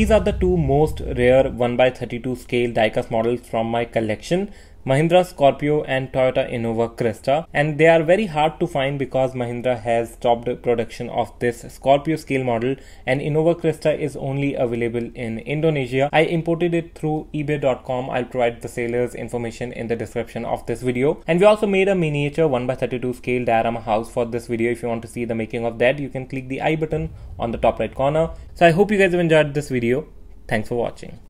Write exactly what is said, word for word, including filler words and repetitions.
these are the two most rare one by thirty-two scale diecast models from my collection, Mahindra Scorpio and Toyota Innova Crista, and they are very hard to find because Mahindra has stopped production of this Scorpio scale model and Innova Crista is only available in Indonesia. I imported it through ebay dot com. I'll provide the seller's information in the description of this video. And we also made a miniature one by thirty-two scale diorama house for this video. If you want to see the making of that, you can click the I button on the top right corner. So I hope you guys have enjoyed this video. Thanks for watching.